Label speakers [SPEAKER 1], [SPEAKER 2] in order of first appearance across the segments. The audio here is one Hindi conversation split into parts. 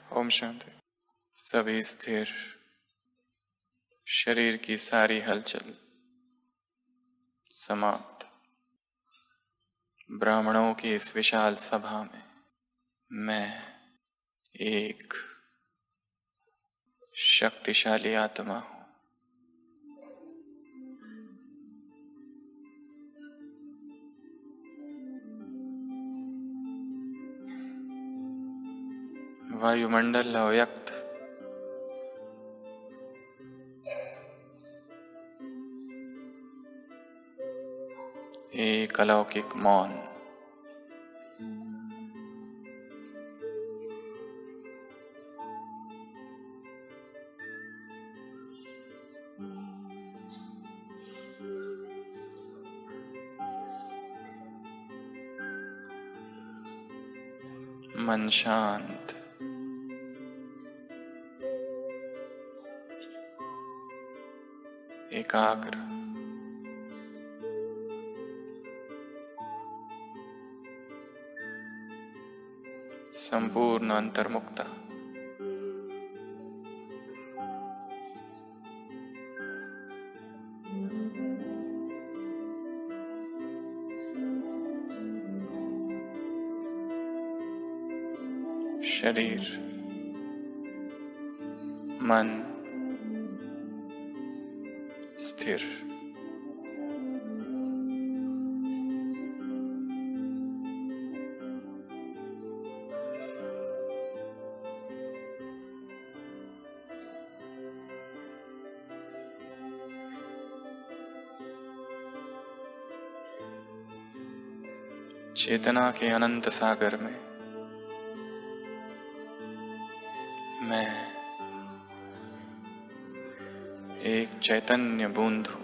[SPEAKER 1] ओम शांति। सभी स्थिर, शरीर की सारी हलचल समाप्त। ब्राह्मणों की इस विशाल सभा में मैं एक शक्तिशाली आत्मा हूं। वायुमंडल अव्यक्त, एक अलौकिक मौन, मन शांत, एकाग्र, संपूर्ण अंतर्मुक्ता। शरीर, मन स्थिर। चेतना के अनंत सागर में मैं एक चैतन्य बूंद हूं।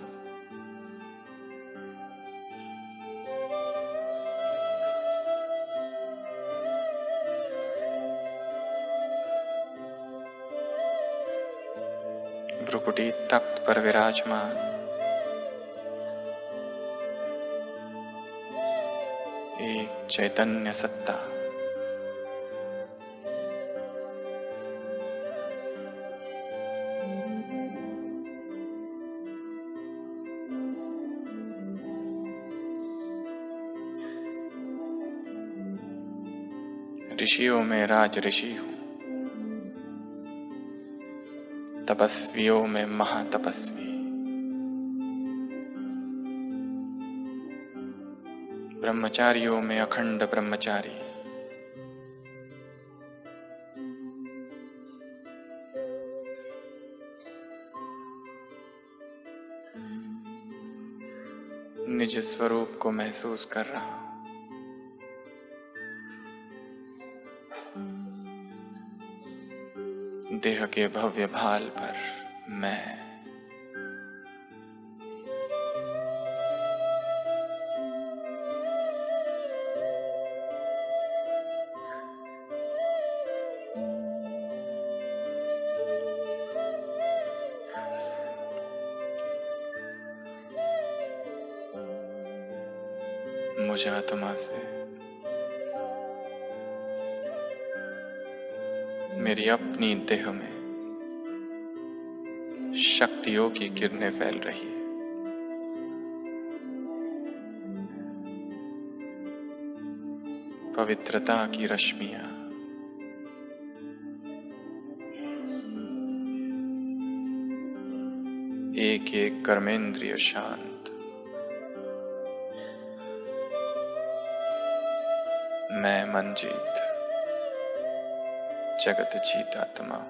[SPEAKER 1] भ्रुकुटी तख्त पर विराजमान एक चैतन्य सत्ता। ऋषियों में राज ऋषि हूं, तपस्वियों में महातपस्वी, ब्रह्मचारियों में अखंड ब्रह्मचारी, निज स्वरूप को महसूस कर रहा हूं। देह के भव्य भाल पर मैं मुझ आत्मा से मेरी अपनी देह में शक्तियों की किरणें फैल रही है। पवित्रता की रश्मियां एक एक कर्मेंद्रिय शांत। मैं मन जीत जगत जीत आत्मा हूं।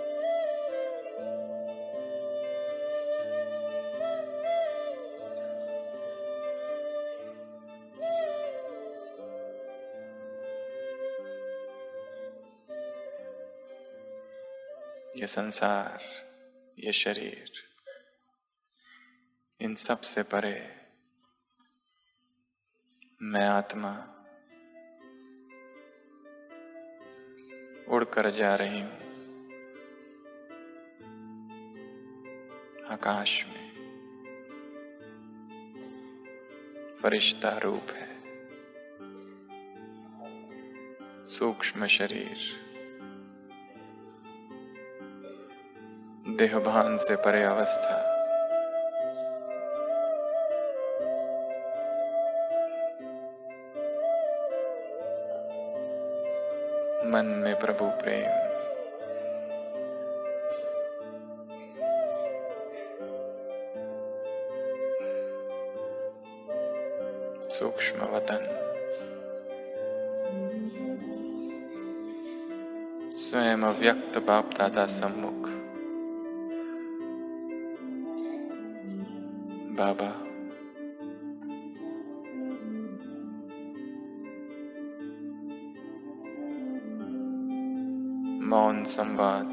[SPEAKER 1] ये संसार, ये शरीर, इन सब से परे मैं आत्मा उड़कर जा रही हूं आकाश में। फरिश्ता रूप है, सूक्ष्म शरीर, देहभान से परे अवस्था, मन में प्रभु प्रेम, सूक्ष्म वतन, स्वयं अव्यक्त बाप दादा सम्मुख। बाबा, मौन संवाद,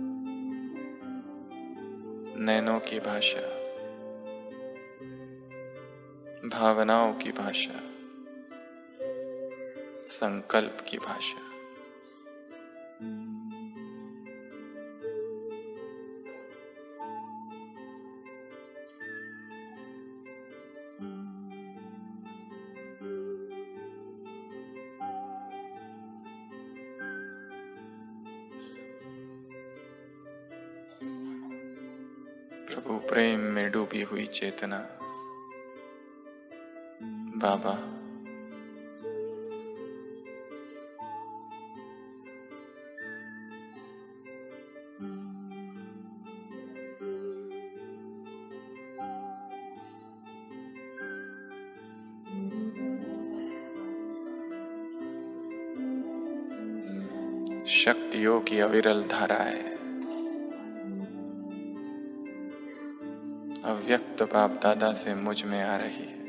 [SPEAKER 1] नैनों की भाषा, भावनाओं की भाषा, संकल्प की भाषा। प्रभु प्रेम में डूबी हुई चेतना। बाबा, शक्तियों की अविरल धाराएं अव्यक्त बाप दादा से मुझ में आ रही है।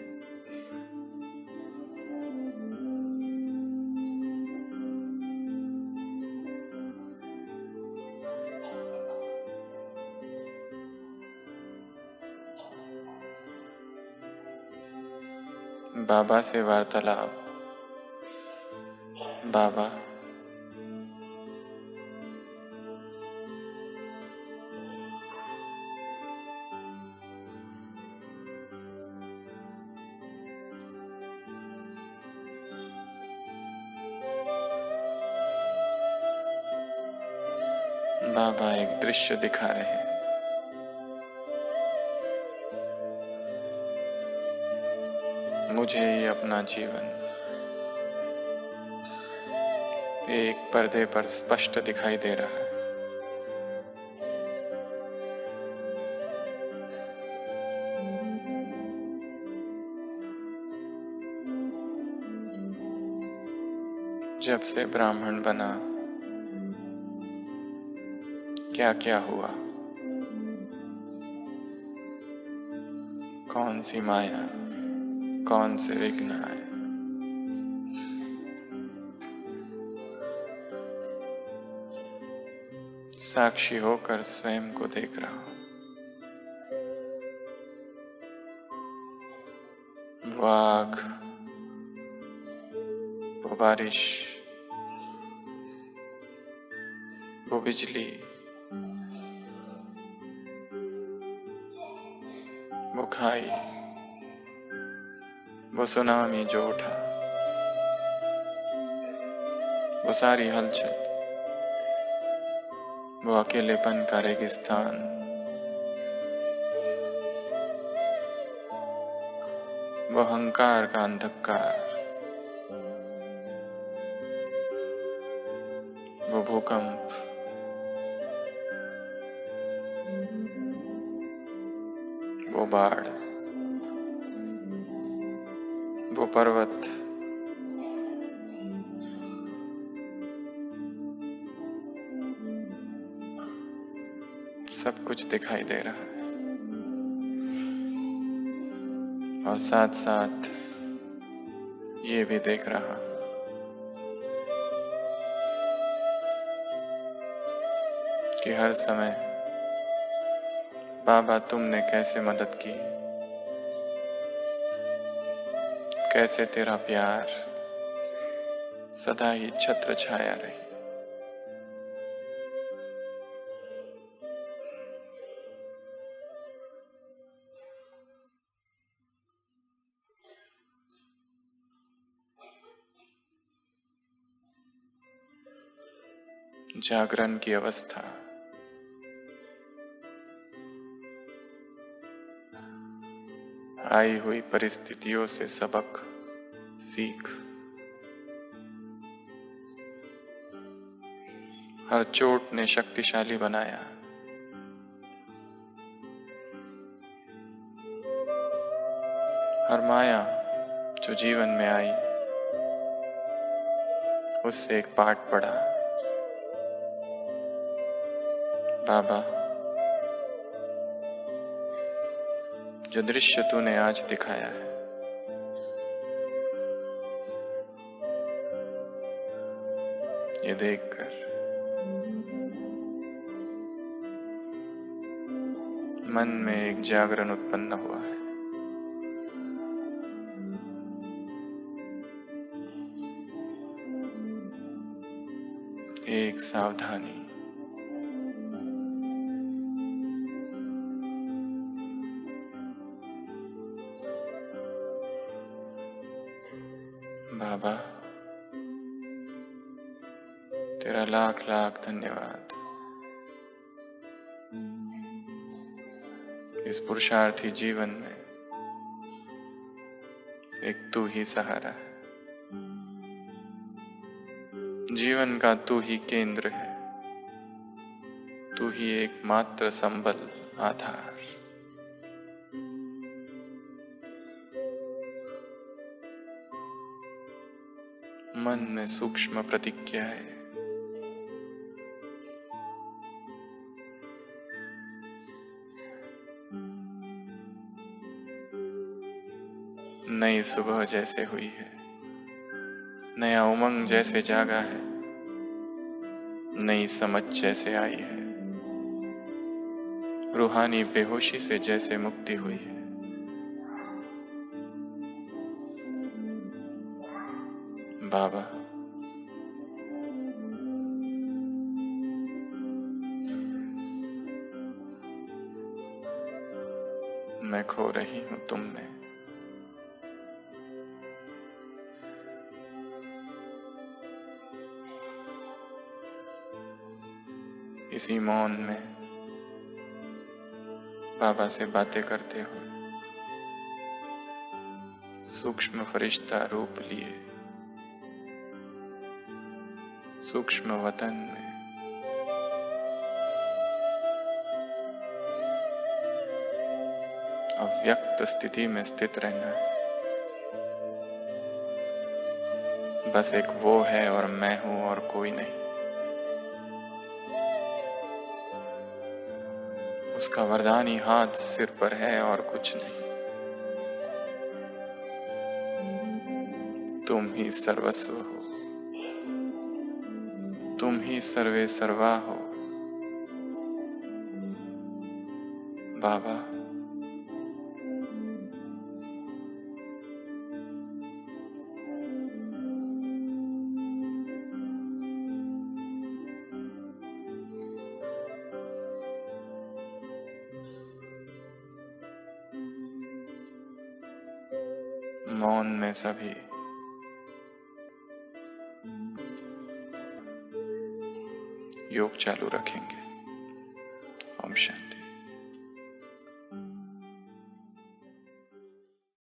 [SPEAKER 1] बाबा से वार्तालाप। बाबा, बाबा एक दृश्य दिखा रहे हैं। मुझे ही अपना जीवन एक पर्दे पर स्पष्ट दिखाई दे रहा है। जब से ब्राह्मण बना, क्या क्या हुआ, कौन सी माया, कौन से विघ्न आए। साक्षी होकर स्वयं को देख रहा हूं। वो आग, वो बारिश, वो बिजली, वो खाई, वो सुनामी जो उठा, वो सारी हलचल, वो अकेलेपन का रेगिस्तान, वो अहंकार का अंधकार, वो भूकंप, वो बाढ़, वो पर्वत, सब कुछ दिखाई दे रहा है। और साथ साथ ये भी देख रहा हूं कि हर समय बाबा तुमने कैसे मदद की, कैसे तेरा प्यार सदा ही छत्र छाया रही। जागरण की अवस्था, आई हुई परिस्थितियों से सबक सीख। हर चोट ने शक्तिशाली बनाया। हर माया जो जीवन में आई, उससे एक पाठ पढ़ा। बाबा, जो दृश्य तूने आज दिखाया है, ये देखकर मन में एक जागरण उत्पन्न हुआ है। एक सावधानी, बाबा तेरा लाख लाख धन्यवाद। इस पुरुषार्थी जीवन में एक तू ही सहारा है। जीवन का तू ही केंद्र है। तू ही एकमात्र संबल, आधार। मन में सूक्ष्म प्रतिज्ञा है। नई सुबह जैसे हुई है, नया उमंग जैसे जागा है, नई समझ जैसे आई है, रूहानी बेहोशी से जैसे मुक्ति हुई है। बाबा, मैं खो रही हूं तुम में। इसी मौन में बाबा से बातें करते हुए सूक्ष्म फरिश्ता रूप लिए सूक्ष्म वतन में अव्यक्त स्थिति में स्थित रहना है। बस एक वो है और मैं हूं और कोई नहीं। उसका वरदानी हाथ सिर पर है और कुछ नहीं। तुम ही सर्वस्व हो, तुम ही सर्वे सर्वा हो। बाबा, मौन में सभी योग चालू रखेंगे। ओम शांति।